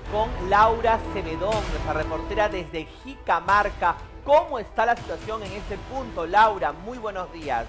con Laura Cebedón, nuestra reportera desde Jicamarca. ¿Cómo está la situación en este punto, Laura? Muy buenos días.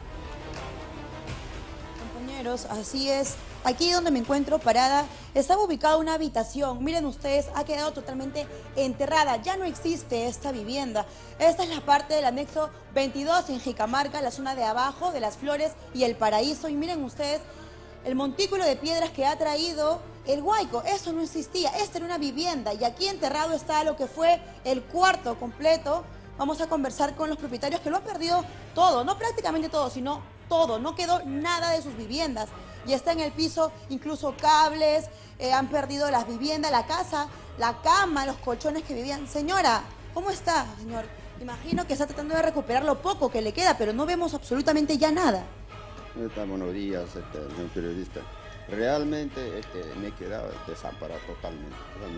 Compañeros, así es. Aquí donde me encuentro parada, estaba ubicada una habitación. Miren ustedes, ha quedado totalmente enterrada. Ya no existe esta vivienda. Esta es la parte del anexo 22 en Jicamarca, la zona de abajo de Las Flores y El Paraíso. Y miren ustedes el montículo de piedras que ha traído el huaico. Eso no existía. Esta era una vivienda y aquí enterrado está lo que fue el cuarto completo. Vamos a conversar con los propietarios que lo han perdido todo, no prácticamente todo, sino todo. No quedó nada de sus viviendas. Y está en el piso incluso cables, han perdido las viviendas, la casa, la cama, los colchones que vivían. Señora, ¿cómo está, señor? Imagino que está tratando de recuperar lo poco que le queda, pero no vemos absolutamente ya nada. Buenos días, señor periodista. Realmente me he quedado desamparado totalmente.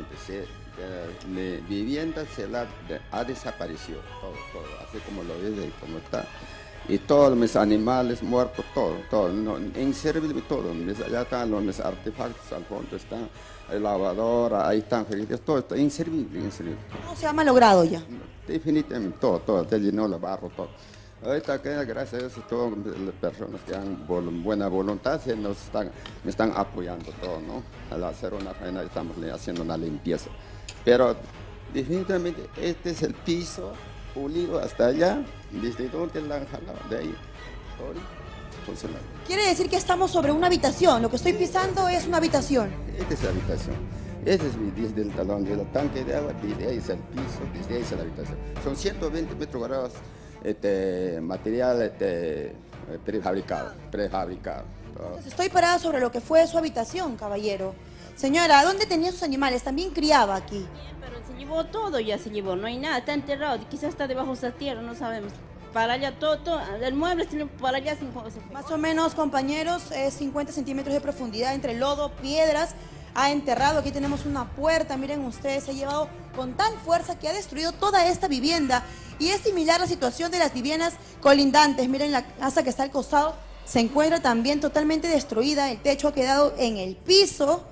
Vivienda ha desaparecido, todo, así como lo ves y como está. Y todos mis animales muertos, todo, no, inservible todo. Ya están los artefactos, al fondo están la lavadora, ahí están felices, todo está inservible. ¿Cómo se ha malogrado ya? Definitivamente todo, te llenó el barro, todo. Ahorita, gracias a Dios, todas las personas que han buena voluntad me están apoyando todo, ¿no? Al hacer una faena estamos haciendo una limpieza. Pero definitivamente este es el piso pulido hasta allá, desde donde la han jalado, de ahí, todo funcionando. Quiere decir que estamos sobre una habitación, lo que estoy pisando es una habitación. Esta es la habitación. Este es desde el talón del tanque de agua, desde ahí es el piso, desde ahí es la habitación. Son 120 metros cuadrados. Material prefabricado. Estoy parada sobre lo que fue su habitación, caballero. Señora, ¿dónde tenía sus animales? También criaba aquí. Bien, pero se llevó todo, ya se llevó, no hay nada, está enterrado, quizás está debajo de esa tierra, no sabemos. Para allá todo, el mueble para allá sin Más o menos, compañeros, es 50 centímetros de profundidad entre lodo, piedras. Ha enterrado, aquí tenemos una puerta, miren ustedes, se ha llevado con tal fuerza que ha destruido toda esta vivienda. Y es similar la situación de las viviendas colindantes. Miren la casa que está al costado, se encuentra también totalmente destruida, el techo ha quedado en el piso.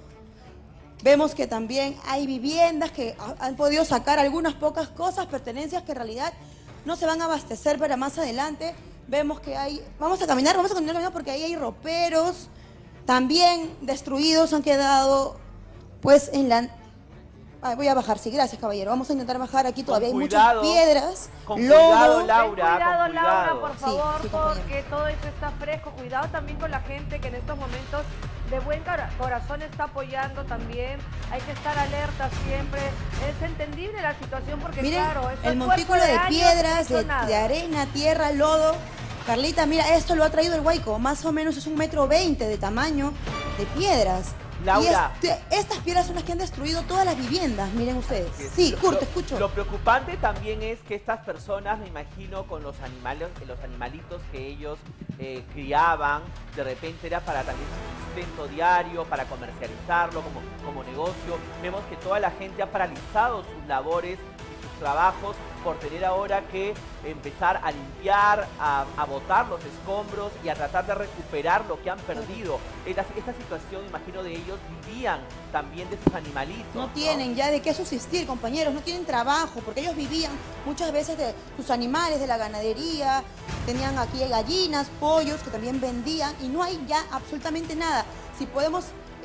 Vemos que también hay viviendas que han podido sacar algunas pocas cosas, pertenencias que en realidad no se van a abastecer para más adelante. Vemos que hay, vamos a continuar caminando porque ahí hay roperos. También destruidos han quedado, pues, en la... voy a bajar, sí, gracias, caballero. Vamos a intentar bajar aquí, todavía hay muchas piedras, Lodo. Laura, por favor, sí, porque todo esto está fresco. Cuidado también con la gente que en estos momentos de buen corazón está apoyando también. Hay que estar alerta siempre. Es entendible la situación porque, miren, claro, el montículo de piedras, de arena, tierra, lodo. Carlita, mira, esto lo ha traído el huaico, más o menos es 1,20 m de tamaño de piedras. Laura. Y estas piedras son las que han destruido todas las viviendas, miren ustedes. Sí, Kurt, te escucho. Lo preocupante también es que estas personas, me imagino, con los animalitos que ellos criaban, de repente era para también su sustento diario, para comercializarlo como negocio. Vemos que toda la gente ha paralizado sus labores y sus trabajos por tener ahora que empezar a limpiar, a botar los escombros y a tratar de recuperar lo que han perdido. Esta situación, imagino, de ellos vivían también de sus animalitos. No tienen ya de qué subsistir, compañeros, no tienen trabajo, porque ellos vivían muchas veces de sus animales, de la ganadería, tenían aquí gallinas, pollos que también vendían y no hay ya absolutamente nada. Si podemos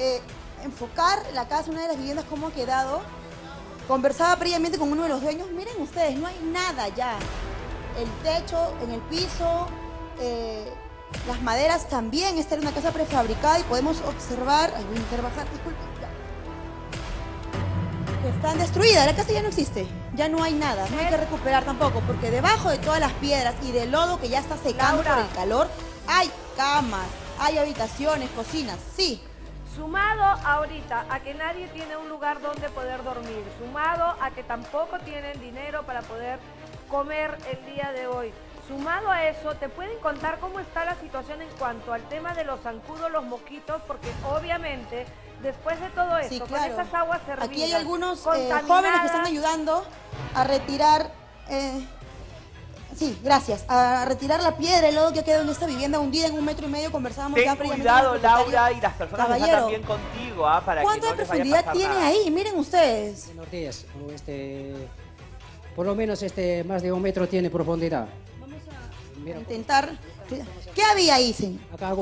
enfocar la casa, una de las viviendas, cómo ha quedado. Conversaba previamente con uno de los dueños, miren ustedes, no hay nada ya. El techo, en el piso, las maderas también, esta era una casa prefabricada y podemos observar, voy a intentar bajar, disculpen, que están destruidas, la casa ya no existe, ya no hay nada, no hay que recuperar tampoco, porque debajo de todas las piedras y del lodo que ya está secando por el calor, hay camas, hay habitaciones, cocinas, sí. Sumado ahorita a que nadie tiene un lugar donde poder dormir, sumado a que tampoco tienen dinero para poder comer el día de hoy, sumado a eso, ¿te pueden contar cómo está la situación en cuanto al tema de los zancudos, los mosquitos? Porque obviamente, después de todo esto, sí, claro, con esas aguas hervidas, aquí hay algunos jóvenes que están ayudando a retirar Sí, gracias. A retirar la piedra, el lodo que ha quedado en esta vivienda hundida en 1,5 metros. Conversábamos ya Ten previamente con cuidado, el propietario. Laura, y las personas que están Caballero, también contigo, para que ¿cuánto no de les vaya a profundidad pasar tiene nada. ahí? Miren ustedes. Buenos días. Por lo menos más de 1 metro tiene profundidad. Mira, Intentar. ¿Qué había ahí, señor?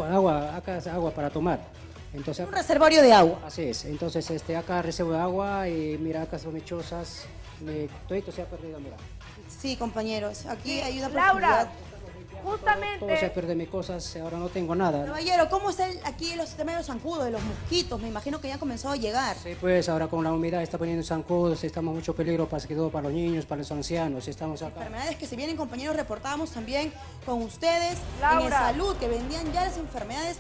acá es agua para tomar. Entonces, Un reservorio de agua. así es. Entonces, acá recibo agua y mira, acá son chozas. Todo se ha perdido, mira. Sí, compañeros. Aquí hay una Laura, profundidad. Todo se ha justamente, perdido mis cosas, ahora no tengo nada. Caballero, ¿cómo está aquí los sistemas de los zancudos, de los mosquitos? Me imagino que ya comenzó a llegar. Sí, pues ahora con la humedad está poniendo zancudos, estamos mucho peligro para los niños, para los ancianos. Estamos acá. Enfermedades que se vienen, compañeros, reportábamos también con ustedes Laura. en el salud, que vendían ya las enfermedades.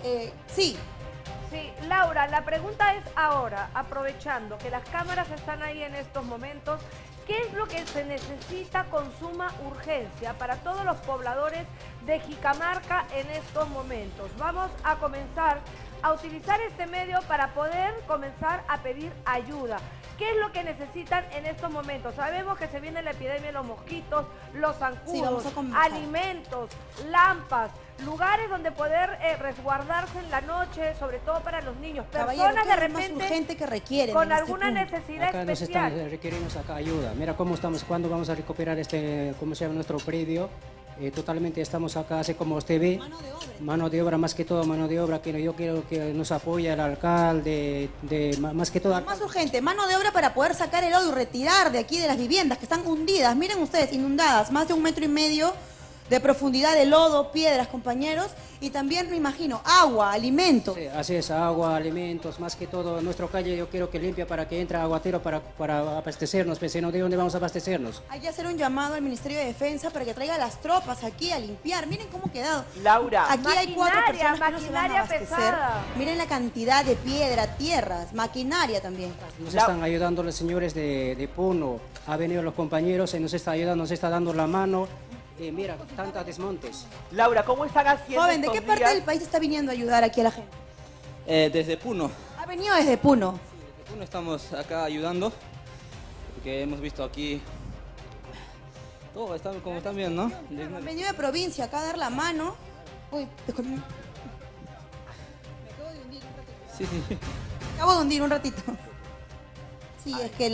Sí, sí, Laura, la pregunta es ahora, aprovechando que las cámaras están ahí en estos momentos, ¿qué es lo que se necesita con suma urgencia para todos los pobladores de Jicamarca en estos momentos? Vamos a comenzar a utilizar este medio para poder comenzar a pedir ayuda. ¿Qué es lo que necesitan en estos momentos? Sabemos que se viene la epidemia de los mosquitos, los Sí, zancudos, vamos a comenzar. alimentos, lampas, lugares donde poder resguardarse en la noche, sobre todo para los niños. caballero, Personas ¿qué de es lo más repente urgente que requieren con en este alguna punto? necesidad Acá nos especial. requerimos acá ayuda. Mira cómo estamos, cuándo vamos a recuperar ¿cómo se llama nuestro predio? Totalmente estamos acá, así como usted ve. Mano de obra, más que todo mano de obra, que yo quiero que nos apoye el alcalde, más que todo. Lo más urgente, mano de obra para poder sacar el lodo y retirar de aquí de las viviendas que están hundidas. Miren ustedes, inundadas, más de 1,5 metros de profundidad de lodo, piedras, compañeros. Y también, me imagino, agua, alimentos. Sí, así es, agua, alimentos, más que todo. Nuestra calle yo quiero que limpia para que entre aguatero para abastecernos, pero si no, ¿de dónde vamos a abastecernos? Hay que hacer un llamado al Ministerio de Defensa para que traiga las tropas aquí a limpiar. Miren cómo ha quedado. Laura, Aquí hay 4 Maquinaria, personas que no se van a maquinaria abastecer. pesada. Miren la cantidad de piedra, tierras, maquinaria también. Nos están ayudando los señores de Puno, ha venido los compañeros, se nos está ayudando, nos está dando la mano. Mira, tantos desmontes. Laura, ¿cómo están haciendo Joven, ¿de estos qué parte días? del país está viniendo a ayudar aquí a la gente? Desde Puno. Ha venido desde Puno. Desde Puno estamos acá ayudando, porque hemos visto aquí todo, como están viendo, ¿no? Han venido de provincia acá a dar la mano. Uy, disculpen. Sí, sí. Acabo de hundir un ratito. Sí, es que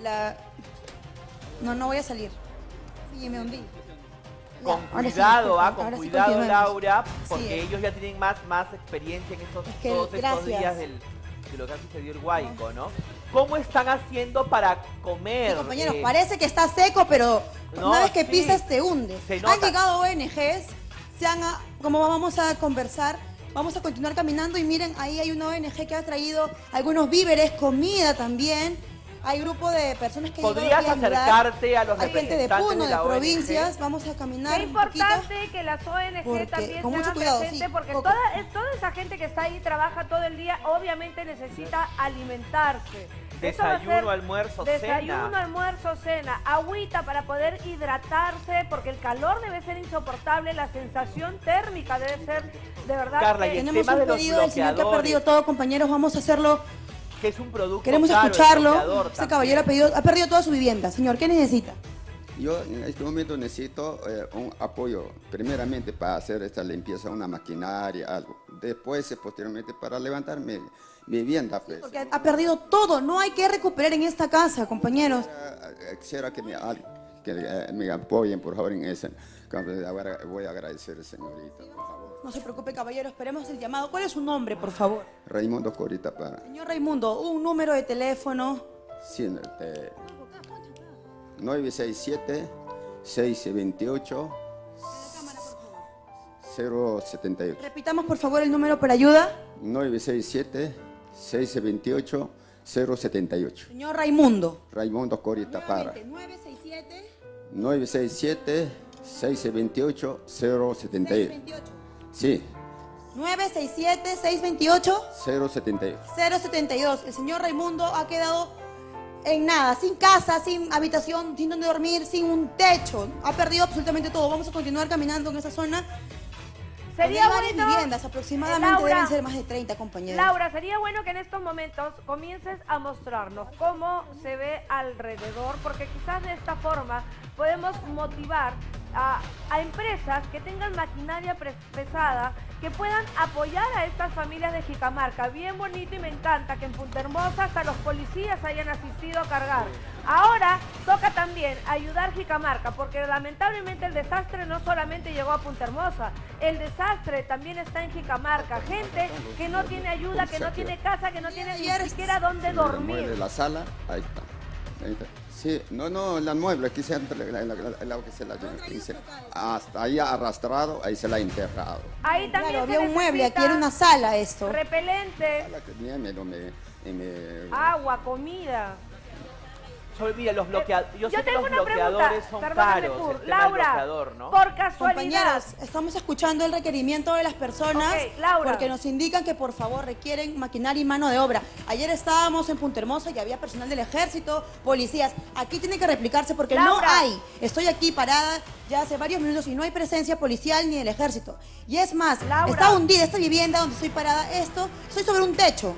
No voy a salir. Sí, me hundí. Con Ya, ahora sí, cuidado, disculpen, con ahora sí cuidado, continuemos. Laura, porque Sí. ellos ya tienen más experiencia en Es que, todos estos gracias. días de lo que ha sucedido el Guáico, ¿no? ¿Cómo están haciendo para comer? Sí, compañeros, parece que está seco, pero no, una vez que sí. pisas te hundes. Se Han nota. llegado ONGs, como vamos a conversar, vamos a continuar caminando y miren, ahí hay una ONG que ha traído algunos víveres, comida también. Hay grupo de personas que ¿Podrías llegan aquí a ayudar. acercarte a los Hay gente de representantes Puno, de de la ONG? provincias, vamos a caminar Qué un poquito. importante que las ONG Porque, también con se mucho hagan cuidado, presente, sí, porque Coco. toda esa gente que está ahí trabaja todo el día, obviamente necesita alimentarse. Eso va a Desayuno, ser almuerzo, desayuno, cena. almuerzo, cena, agüita para poder hidratarse, porque el calor debe ser insoportable, la sensación térmica debe ser de verdad. Carla, que- y el Tenemos tema de un los pedido del señor que ha bloqueadores. perdido todo, compañeros, vamos a hacerlo. Que es un producto Queremos caro, el escucharlo. bloqueador Este también. caballero ha perdido toda su vivienda. Señor, ¿qué necesita? Yo en este momento necesito un apoyo, primeramente para hacer esta limpieza, una maquinaria, algo. Después, posteriormente, para levantar mi vivienda. Pues. Porque ha perdido todo. No hay que recuperar en esta casa, compañeros. Quisiera que me apoyen, por favor, en eso. Ahora voy a agradecer, señorita, por favor. No se preocupe, caballero. Esperemos el llamado. ¿Cuál es su nombre, por favor? Raimundo Corita para... Señor Raimundo, un número de teléfono. 967-628-078. Repitamos, por favor, el número para ayuda. 967-628-078. Señor Raimundo. Raimundo Corita para... Nuevamente, 967 967-628-078. Sí, 967-628 078. 072. El señor Raimundo ha quedado en nada, sin casa, sin habitación, sin donde dormir, sin un techo. Ha perdido absolutamente todo. Vamos a continuar caminando en esa zona. Sería Hay varias bueno, viviendas, aproximadamente Laura, deben ser más de 30, compañeros. Laura, sería bueno que en estos momentos comiences a mostrarnos cómo se ve alrededor, porque quizás de esta forma podemos motivar a empresas que tengan maquinaria pesada que puedan apoyar a estas familias de Jicamarca. Bien bonito y me encanta que en Punta Hermosa hasta los policías hayan asistido a cargar. Ahora toca también ayudar Jicamarca, porque lamentablemente el desastre no solamente llegó a Punta Hermosa, el desastre también está en Jicamarca. Gente que no tiene ayuda, que no tiene casa, que no tiene ni siquiera dónde dormir. La sala, ahí está. Ahí está. Sí, no, la mueble, aquí siempre que se la dice, hasta ahí arrastrado, ahí se la ha enterrado. Ahí también claro, había un mueble, aquí era una sala esto. Repelente, agua, comida. Mira, yo sé que tengo los una bloqueadores pregunta, son perdóname, caros, Pur. el tema del Laura, bloqueador, ¿no? por casualidad. Compañeros, estamos escuchando el requerimiento de las personas porque nos indican que por favor requieren maquinaria y mano de obra. Ayer estábamos en Punta Hermosa y había personal del ejército, policías. Aquí tiene que replicarse porque Laura. no hay. Estoy aquí parada ya hace varios minutos y no hay presencia policial ni del ejército. Y es más, Laura. está hundida esta vivienda donde estoy parada. Estoy sobre un techo.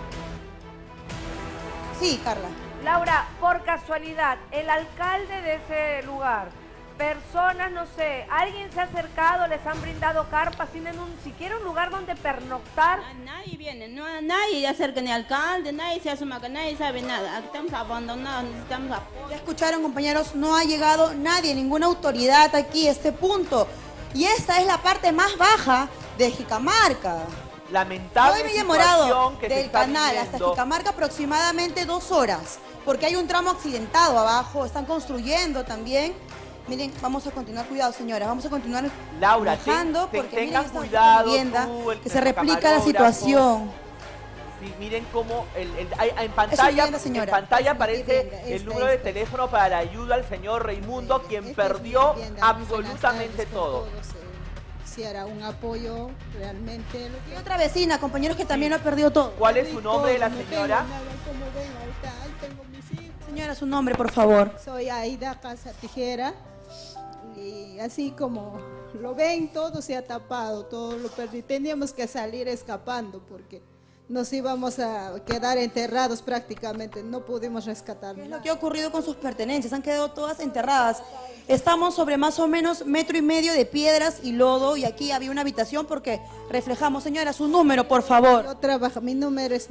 Sí, Carla. Laura, por casualidad, el alcalde de ese lugar, personas, no sé, alguien se ha acercado, les han brindado carpas, tienen siquiera un lugar donde pernoctar. Nadie viene, nadie se acerca ni al alcalde, nadie se asoma, que nadie sabe nada. Aquí estamos abandonados, necesitamos apoyo. Ya escucharon, compañeros, no ha llegado nadie, ninguna autoridad aquí a este punto. Y esta es la parte más baja de Jicamarca. Lamentable Yo me he demorado situación que se del está canal hasta viviendo. Jicamarca aproximadamente 2 horas, porque hay un tramo accidentado abajo, están construyendo también. Miren, vamos a continuar, cuidado señora, vamos a continuar Laura, bajando porque tengan miren esta cuidado vivienda tú, el que se replica la camarógrafo. situación. Sí, miren cómo en Es pantalla, su vivienda, señora. en pantalla Es mi aparece vivienda, el esta, número de esta. teléfono para la ayuda al señor Raimundo, quien Esta es mi perdió vivienda. absolutamente Buenas tardes todo. con todos. Quisiera un apoyo realmente. Y otra vecina, compañeros, que también lo ha perdido todo. ¿Cuál es su nombre de la No tengo señora? nada, como ven, ahorita, ahí tengo mis hijos. Señora, su nombre, por favor. Soy Aida Casa Tijera y así como lo ven, todo se ha tapado, todo lo perdí. Teníamos que salir escapando porque nos íbamos a quedar enterrados prácticamente, no pudimos rescatar ¿Qué es nada. lo que ha ocurrido con sus pertenencias? Han quedado todas enterradas. Estamos sobre más o menos 1,5 metros de piedras y lodo y aquí había una habitación porque reflejamos. Señora, su número, por favor. Yo trabajo, mi número es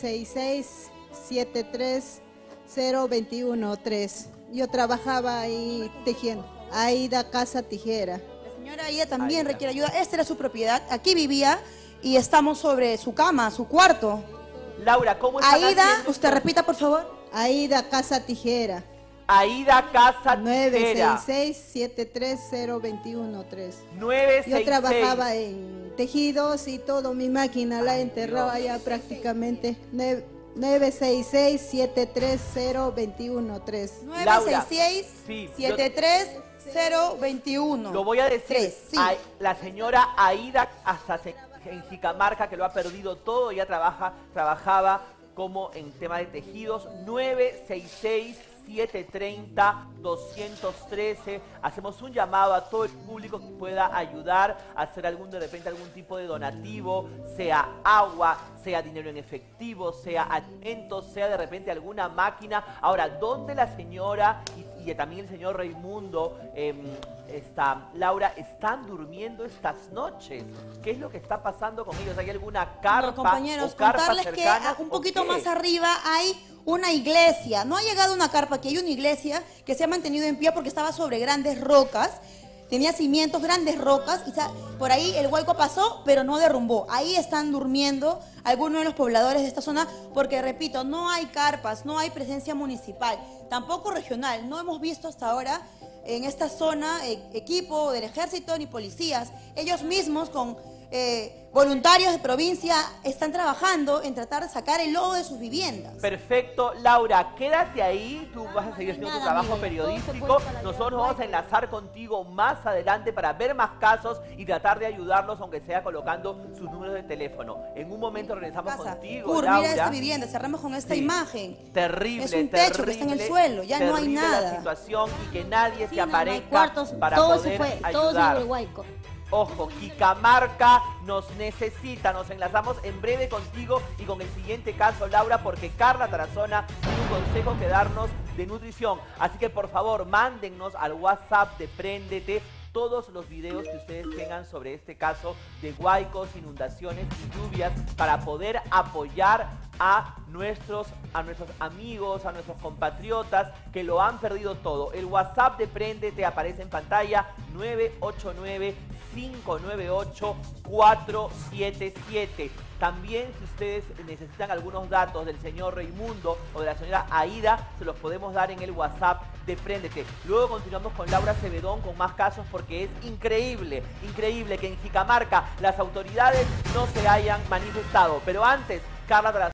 966-730-213. Yo trabajaba ahí tejiendo. Aida Casa Tijera. La señora Aida también Aida. requiere ayuda. Esta era su propiedad. Aquí vivía y estamos sobre su cama, su cuarto. Laura, ¿cómo están Aida, haciendo? usted repita, por favor. Aida Casa Tijera. Aida Casa Tijera. 966-730-213. 966. Yo trabajaba en tejidos y todo, mi máquina la he enterrado allá prácticamente. 966-730-213. 966-730-21. Lo voy a decir, Sí. la señora Aida en Jicamarca, que lo ha perdido todo, ya trabajaba como en tema de tejidos. 966-730-213. Hacemos un llamado a todo el público que pueda ayudar a hacer de repente algún tipo de donativo, sea agua, sea dinero en efectivo, sea alimentos, sea de repente alguna máquina. Ahora, ¿dónde la señora y también el señor Raimundo, Laura, están durmiendo estas noches? ¿Qué es lo que está pasando con ellos? ¿Hay alguna carpa No, compañeros, o carpa contarles cercana, que un o poquito qué? más arriba hay una iglesia. No ha llegado una carpa, aquí hay una iglesia que se ha mantenido en pie porque estaba sobre grandes rocas. Tenía cimientos, grandes rocas, y por ahí el huaico pasó, pero no derrumbó. Ahí están durmiendo algunos de los pobladores de esta zona, porque repito, no hay carpas, no hay presencia municipal, tampoco regional. No hemos visto hasta ahora en esta zona equipo del ejército ni policías. Ellos mismos con voluntarios de provincia están trabajando en tratar de sacar el lodo de sus viviendas. Perfecto, Laura, quédate ahí, tú vas a seguir haciendo tu trabajo periodístico, nosotros nos vamos a enlazar contigo más adelante para ver más casos y tratar de ayudarlos, aunque sea colocando sus números de teléfono. En un momento regresamos contigo, Pur, Laura. mira esta vivienda, cerramos con esta Sí. imagen. Terrible, Es un techo que está en el suelo, ya no hay terrible nada. la situación y que nadie se Sí, no hay aparezca cuartos, para todo poder se fue, todo se ayudar. fue huaico. Ojo, Jicamarca nos necesita. Nos enlazamos en breve contigo y con el siguiente caso, Laura, porque Carla Tarazona tiene un consejo que darnos de nutrición. Así que por favor, mándennos al WhatsApp de Préndete todos los videos que ustedes tengan sobre este caso de huaicos, inundaciones y lluvias para poder apoyar a nuestros amigos, a nuestros compatriotas que lo han perdido todo. El WhatsApp de Préndete aparece en pantalla, 989-598-477. También si ustedes necesitan algunos datos del señor Raimundo o de la señora Aida, se los podemos dar en el WhatsApp de Préndete. Luego continuamos con Laura Cebedón con más casos porque es increíble, increíble que en Jicamarca las autoridades no se hayan manifestado. Pero antes, Carla Tarazona